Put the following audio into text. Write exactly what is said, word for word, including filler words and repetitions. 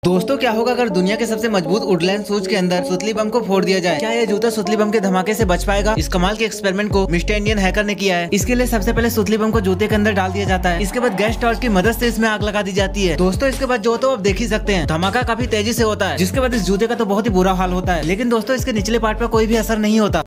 दोस्तों क्या होगा अगर दुनिया के सबसे मजबूत वुडलैंड शूज के अंदर सुतली बम को फोड़ दिया जाए? क्या यह जूता सुतली बम के धमाके से बच पाएगा? इस कमाल के एक्सपेरिमेंट को मिस्टर इंडियन हैकर ने किया है। इसके लिए सबसे पहले सुतली बम को जूते के अंदर डाल दिया जाता है। इसके बाद गैस टॉर्च की मदद से इसमें आग लगा दी जाती है। दोस्तों इसके बाद जो तो आप देख ही सकते हैं, धमाका काफी तेजी से होता है, जिसके बाद इस जूते का तो बहुत ही बुरा हाल होता है। लेकिन दोस्तों इसके निचले पार्ट पर कोई भी असर नहीं होता।